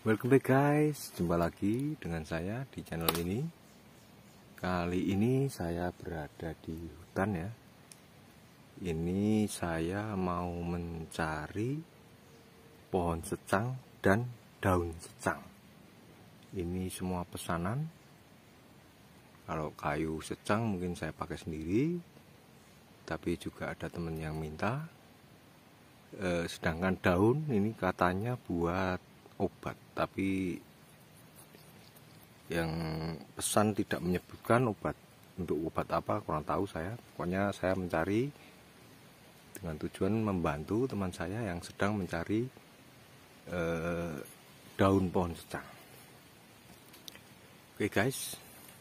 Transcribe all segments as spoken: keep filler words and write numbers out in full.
Welcome back guys, jumpa lagi dengan saya di channel ini. Kali ini saya berada di hutan ya. Ini saya mau mencari pohon secang dan daun secang. Ini semua pesanan. Kalau kayu secang mungkin saya pakai sendiri, tapi juga ada teman yang minta. E, sedangkan daun ini katanya buat obat, tapi yang pesan tidak menyebutkan obat. Untuk obat apa kurang tahu saya. Pokoknya saya mencari dengan tujuan membantu teman saya yang sedang mencari eh, daun pohon secang. Oke guys,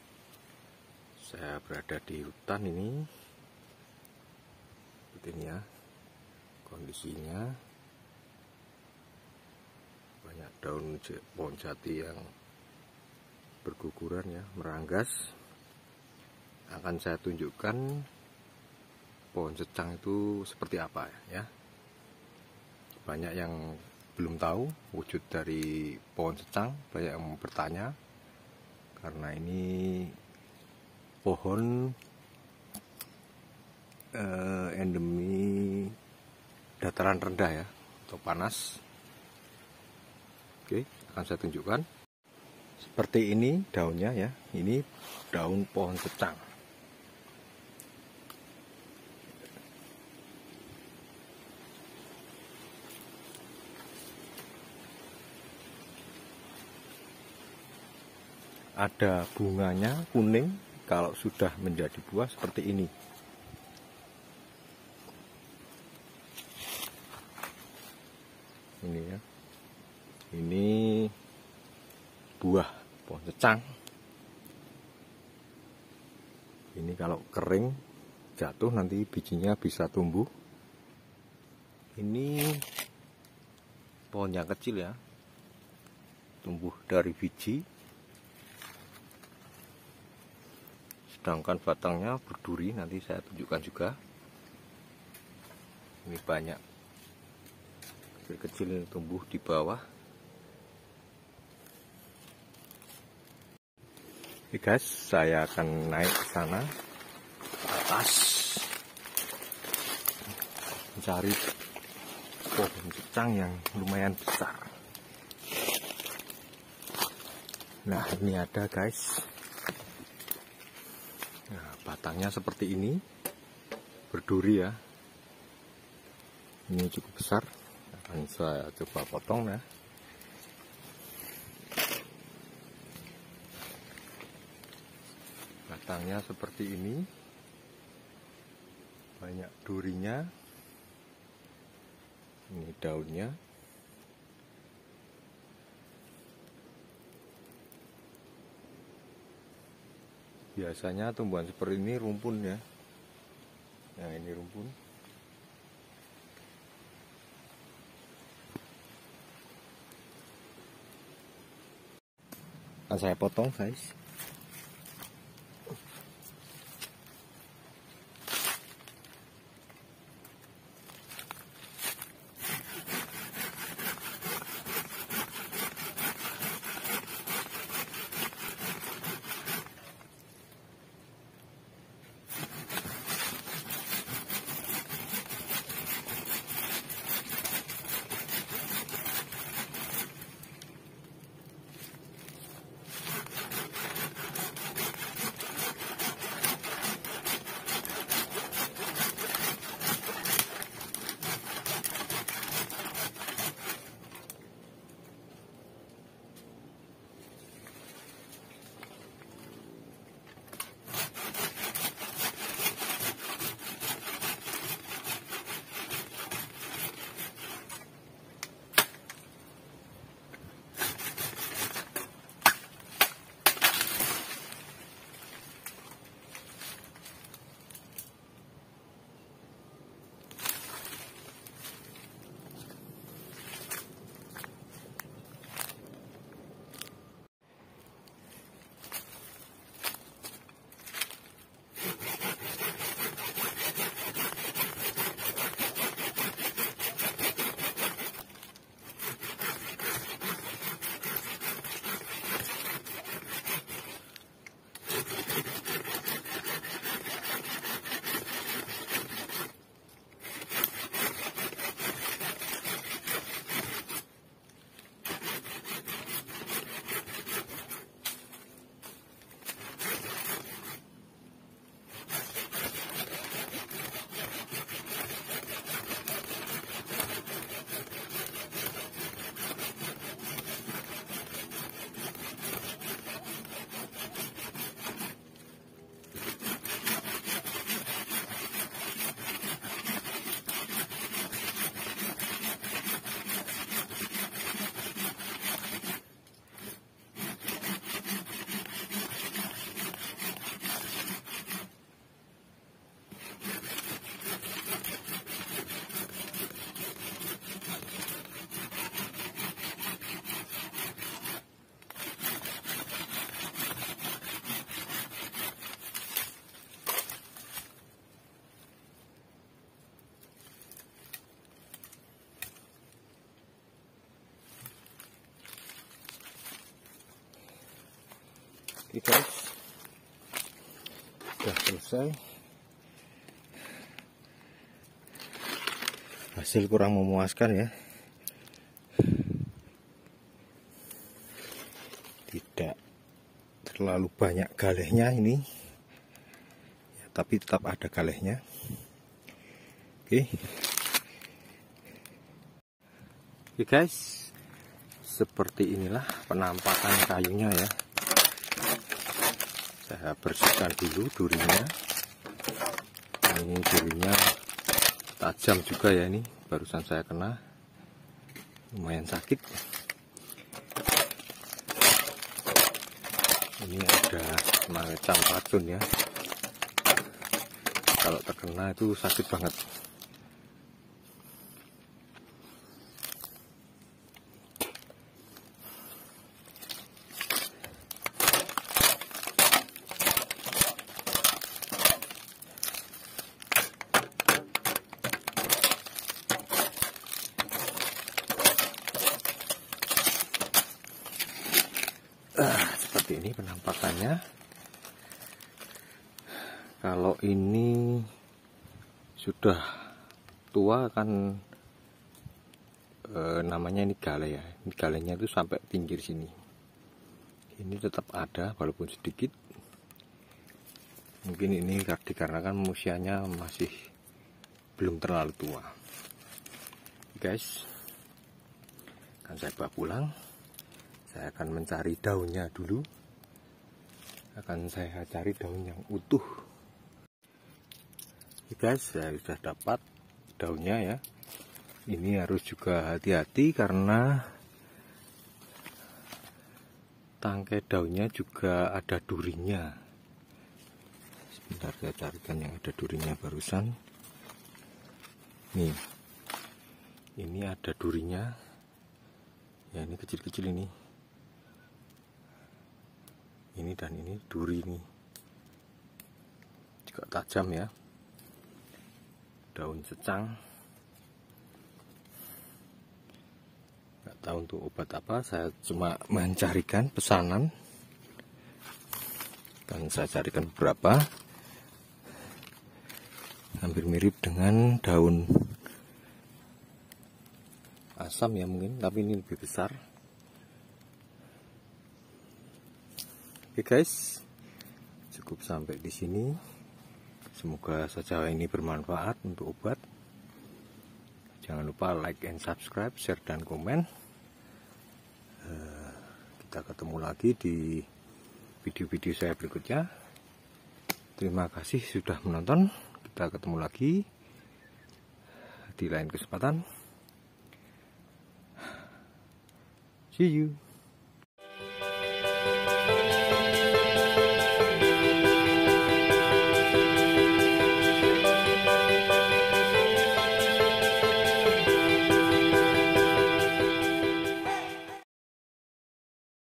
saya berada di hutan ini. Seperti ini ya kondisinya. Banyak daun pohon jati yang berguguran ya, meranggas. Akan saya tunjukkan pohon secang itu seperti apa ya. Banyak yang belum tahu wujud dari pohon secang, banyak yang bertanya karena ini pohon eh, endemi dataran rendah ya, atau panas. Oke, akan saya tunjukkan. Seperti ini daunnya ya. Ini daun pohon secang. Ada bunganya kuning, kalau sudah menjadi buah seperti ini. Ini ya. Ini buah pohon secang. Ini kalau kering jatuh nanti bijinya bisa tumbuh. Ini pohon yang kecil ya, tumbuh dari biji. Sedangkan batangnya berduri, nanti saya tunjukkan juga. Ini banyak kecil-kecil tumbuh di bawah. Oke guys, saya akan naik ke sana, ke atas, mencari pohon secang yang lumayan besar. Nah, ini ada guys. Nah, batangnya seperti ini, berduri ya. Ini cukup besar. Akan saya coba potong ya. Batangnya seperti ini, banyak durinya. Ini daunnya. Biasanya tumbuhan seperti ini rumpun ya. Nah, ini rumpun. Akan saya potong guys. selesai. Hasil kurang memuaskan ya, tidak terlalu banyak galehnya ini ya, tapi tetap ada galehnya. Oke Oke guys, seperti inilah penampakan kayunya ya. Saya bersihkan dulu durinya. Ini durinya tajam juga ya, ini barusan saya kena, lumayan sakit. Ini ada semacam racun ya, kalau terkena itu sakit banget. Ah, seperti ini penampakannya. Kalau ini sudah tua kan e, namanya ini gale ya. Ini galenya itu sampai pinggir sini. Ini tetap ada walaupun sedikit. Mungkin ini dikarenakan usianya masih belum terlalu tua. Guys, kan saya bawa pulang. Saya akan mencari daunnya dulu. Akan saya cari daun yang utuh. Oke guys, saya sudah dapat daunnya ya. Ini harus juga hati-hati karena tangkai daunnya juga ada durinya. Sebentar saya carikan yang ada durinya barusan. Nih, ini ada durinya. Ya, ini kecil-kecil ini. Ini dan ini duri ini juga tajam ya, daun secang. Nggak tahu untuk obat apa, saya cuma mencarikan pesanan dan saya carikan beberapa, hampir mirip dengan daun asam ya mungkin, tapi ini lebih besar. Oke guys, cukup sampai di sini. Semoga saja ini bermanfaat untuk obat. Jangan lupa like and subscribe, share dan komen. Uh, kita ketemu lagi di video-video saya berikutnya. Terima kasih sudah menonton. Kita ketemu lagi di lain kesempatan. See you.